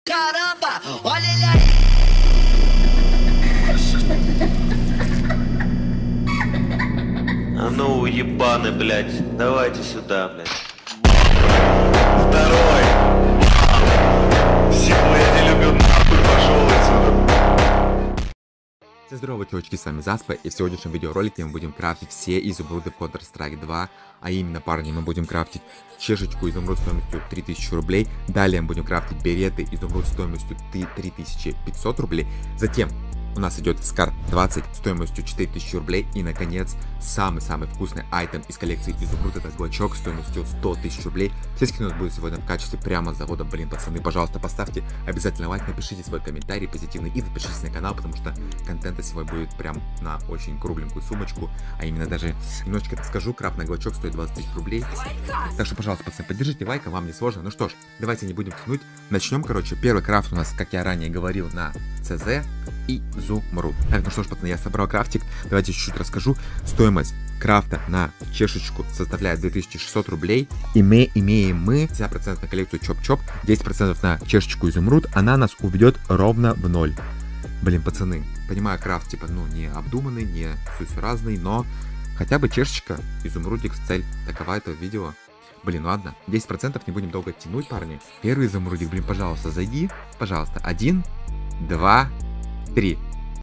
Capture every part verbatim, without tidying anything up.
Caramba, olha ele aí. А ну, уебаны, блядь, давайте сюда, блядь. Второй! Силу я не люблю, нахуй пошел отсюда. Всем здорово, чувачки, с вами Заспа, и в сегодняшнем видеоролике мы будем крафтить все изумруды в Counter-Strike два, а именно, парни, мы будем крафтить чешечку изумруд стоимостью три тысячи рублей, далее мы будем крафтить береты изумруд стоимостью три тысячи пятьсот рублей, затем у нас идет скар двадцать стоимостью четыре тысячи рублей, и наконец самый-самый вкусный айтем из коллекции изумруд — это глочок стоимостью сто тысяч рублей. Все скины у нас будут сегодня в качестве прямо с завода. Блин, пацаны, пожалуйста, поставьте обязательно лайк, напишите свой комментарий позитивный и подпишитесь на канал, потому что контента сегодня будет прям на очень кругленькую сумочку, а именно даже немножечко так скажу, крафт на глочок стоит двадцать тысяч рублей. Так что, пожалуйста, пацаны, поддержите лайком, вам не сложно. Ну что ж, давайте не будем тянуть, начнем. Короче, первый крафт у нас, как я ранее говорил, на ЦЗ и изумруд. Так, ну что ж, пацаны, я собрал крафтик, давайте чуть-чуть расскажу. Стоимость крафта на чешечку составляет две тысячи шестьсот рублей, и мы имеем мы пятьдесят процентов на коллекцию Чоп-Чоп, десять процентов на чешечку изумруд, она нас уведет ровно в ноль. Блин, пацаны, понимаю, крафт типа, ну, не обдуманный, не сусюразный, но хотя бы чешечка, изумрудик, цель, такова этого видео. Блин, ладно, десять процентов, не будем долго тянуть, парни. Первый изумрудик, блин, пожалуйста, зайди, пожалуйста, один, два, три.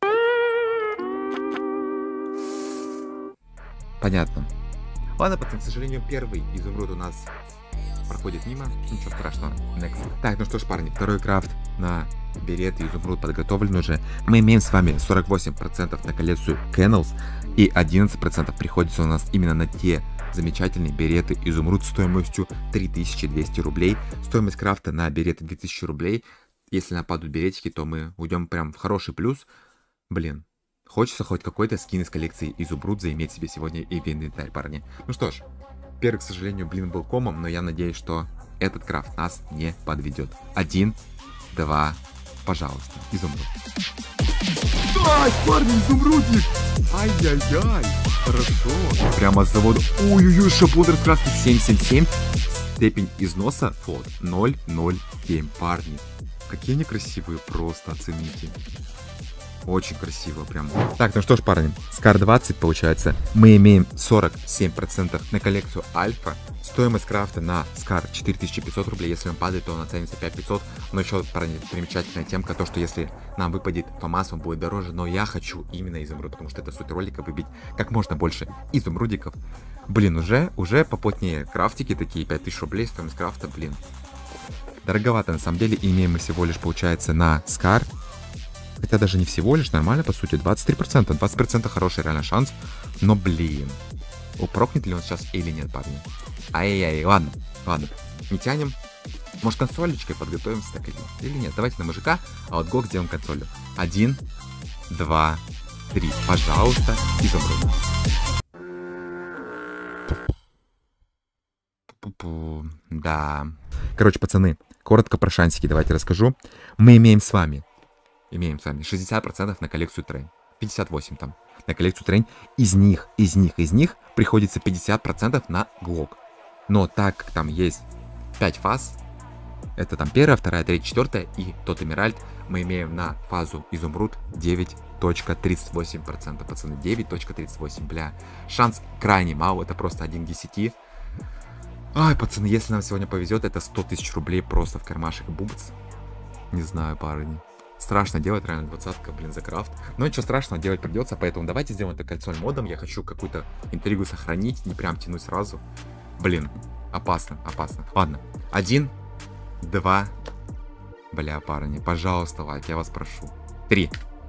Понятно. Ладно, пацаны, к сожалению, первый изумруд у нас проходит мимо. Ничего страшного. Next. Так, ну что ж, парни, второй крафт на берет и изумруд подготовлен уже. Мы имеем с вами сорок восемь процентов на коллекцию Kennels, и одиннадцать процентов приходится у нас именно на те замечательные береты изумруд стоимостью три тысячи двести рублей. Стоимость крафта на береты две тысячи рублей. Если нападут беретики, то мы уйдем прям в хороший плюс. Блин. Хочется хоть какой-то скин из коллекции изумруд заиметь себе сегодня и в инвентарь, парни. Ну что ж, первый, к сожалению, блин, был комом, но я надеюсь, что этот крафт нас не подведет. Один, два, пожалуйста, изумруд. Ай, парни, изумрудик! Ай-яй-яй, хорошо. Прямо с завода. Ой-ой-ой, шаблон раскраски семь семь семь. Степень износа фот ноль ноль семь, парни. Какие они красивые, просто оцените. Очень красиво прям. Так, ну что ж, парни, скар двадцать получается. Мы имеем сорок семь процентов на коллекцию Альфа. Стоимость крафта на скар четыре тысячи пятьсот рублей. Если он падает, то он оценится пять тысяч пятьсот. Но еще, парни, примечательная темка, то что если нам выпадет Фомас, он будет дороже. Но я хочу именно изумруд, потому что это суть ролика — выбить как можно больше изумрудиков. Блин, уже, уже поплотнее крафтики такие, пять тысяч рублей стоимость крафта, блин. Дороговато на самом деле. Имеем мы всего лишь, получается, на скар. Хотя даже не всего лишь, нормально по сути, двадцать три процента, двадцать процентов хороший реально шанс, но блин, упрокнет ли он сейчас или нет, парни? Ай-яй-яй, ладно, ладно, не тянем, может консолечкой подготовимся так или, или нет, давайте на мужика, а вот гог сделаем консолью. Один, два, три, пожалуйста, изумруд. Да, короче, пацаны, коротко про шансики давайте расскажу. Мы имеем с вами Имеем с вами шестьдесят процентов на коллекцию Трейн, пятьдесят восемь там на коллекцию Трейн. Из них, из них, из них приходится пятьдесят процентов на Глок. Но так как там есть пять фаз, это там первая, вторая, третья, четвертая и тот Эмеральд, мы имеем на фазу изумруд девять целых тридцать восемь процентов, пацаны, девять целых тридцать восемь, бля. Шанс крайне мало, это просто один к десяти. Ай, пацаны, если нам сегодня повезет, это сто тысяч рублей просто в кармашек бубц. Не знаю, парни. Страшно делать, реально, двадцатка, блин, за крафт. Но ничего страшного, делать придется, поэтому давайте сделаем это кольцо модом. Я хочу какую-то интригу сохранить, не прям тянуть сразу. Блин, опасно, опасно. Ладно, один, два, бля, парни, пожалуйста, лайк, я вас прошу. Три.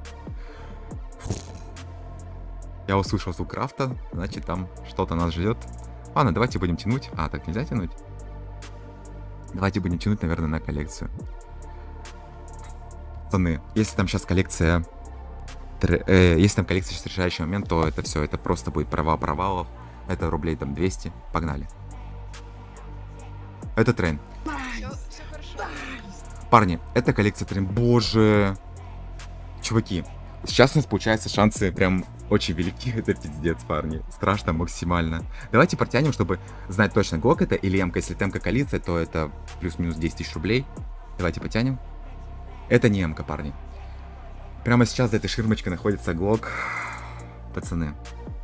Я услышал звук крафта, значит, там что-то нас ждет. Ладно, давайте будем тянуть. А, так нельзя тянуть? Давайте будем тянуть, наверное, на коллекцию. Если там сейчас коллекция, э, если там коллекция сейчас решающий момент, то это все, это просто будет провал провалов. Это рублей там двести. Погнали. Это Трейн. Парни, это коллекция Трейн. Боже. Чуваки, сейчас у нас получается шансы прям очень велики. Это пиздец, парни. Страшно максимально. Давайте протянем, чтобы знать точно, глок это или эмка. Если темка коалиция, то это плюс-минус десять тысяч рублей. Давайте потянем. Это не эмка, парни. Прямо сейчас за этой ширмочкой находится глок. Пацаны.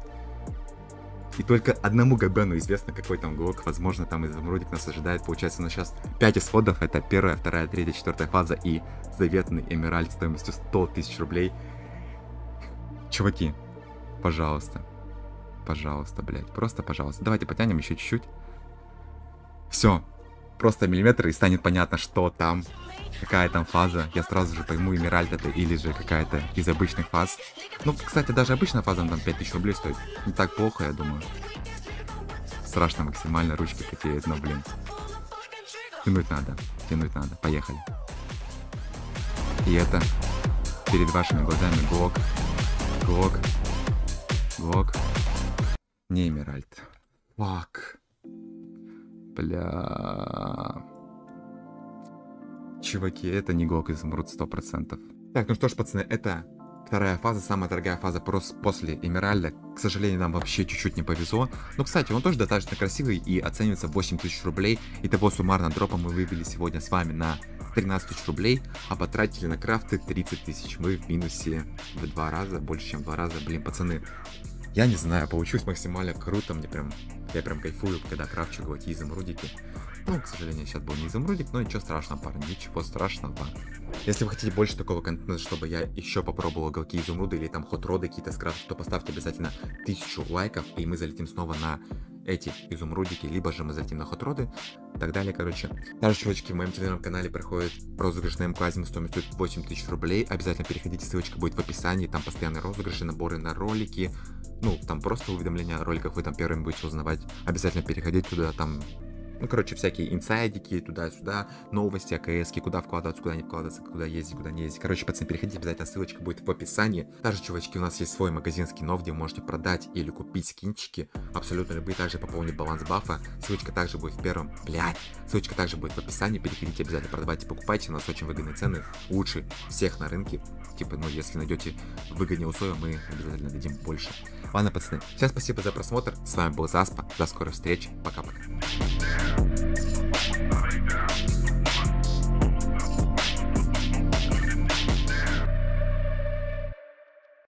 И только одному Габену известно, какой там глок. Возможно, там изумрудик нас ожидает. Получается, у нас сейчас пять исходов. Это первая, вторая, третья, четвертая фаза и заветный эмеральд стоимостью сто тысяч рублей. Чуваки, пожалуйста. Пожалуйста, блядь. Просто пожалуйста. Давайте потянем еще чуть-чуть. Все. Просто миллиметр, и станет понятно, что там. Какая там фаза. Я сразу же пойму, эмеральд это или же какая-то из обычных фаз. Ну, кстати, даже обычная фаза там пять тысяч рублей стоит. Не так плохо, я думаю. Страшно максимально, ручки потеют, но, блин. Тянуть надо. Тянуть надо. Поехали. И это перед вашими глазами глок. Глок. Глок. Не эмеральд. Фак. Бля. Чуваки, это не глок изумруд сто процентов. Так, ну что ж, пацаны, это вторая фаза, самая дорогая фаза просто после эмеральда. К сожалению, нам вообще чуть-чуть не повезло. Но, кстати, он тоже достаточно красивый и оценивается в восемь тысяч рублей. Итого суммарно дропа мы вывели сегодня с вами на тринадцать тысяч рублей, а потратили на крафты тридцать тысяч. Мы в минусе в два раза, больше чем в два раза. Блин, пацаны, я не знаю, получилось максимально круто. Мне прям, я прям кайфую, когда крафчу глоки изумрудики. Ну, к сожалению, сейчас был не изумрудик, но ничего страшного, парни, ничего страшного. Если вы хотите больше такого контента, чтобы я еще попробовал глоки изумруда или там хот-роды какие-то с крафтов, то поставьте обязательно тысячу лайков, и мы залетим снова на эти изумрудики, либо же мы залетим на хот-роды и так далее, короче. Также, чувачки, в моем телеграм-канале проходит розыгрыш на МК стоимостью восемь тысяч рублей. Обязательно переходите, ссылочка будет в описании, там постоянные розыгрыши, наборы на ролики. Ну, там просто уведомления о роликах, вы там первыми будете узнавать. Обязательно переходите туда, там... Ну, короче, всякие инсайдики, туда-сюда, новости, АКСки, куда вкладываться, куда не вкладываться, куда ездить, куда не ездить. Короче, пацаны, переходите, обязательно ссылочка будет в описании. Также, чувачки, у нас есть свой магазин скинов, где вы можете продать или купить скинчики. Абсолютно любые, также пополнить баланс бафа. Ссылочка также будет в первом, блядь, ссылочка также будет в описании. Переходите, обязательно продавайте, покупайте, у нас очень выгодные цены, лучше всех на рынке. Типа, ну, если найдете выгоднее условия, мы обязательно дадим больше. Ладно, пацаны, всем спасибо за просмотр, с вами был Заспа, до скорых встреч, пока-пока.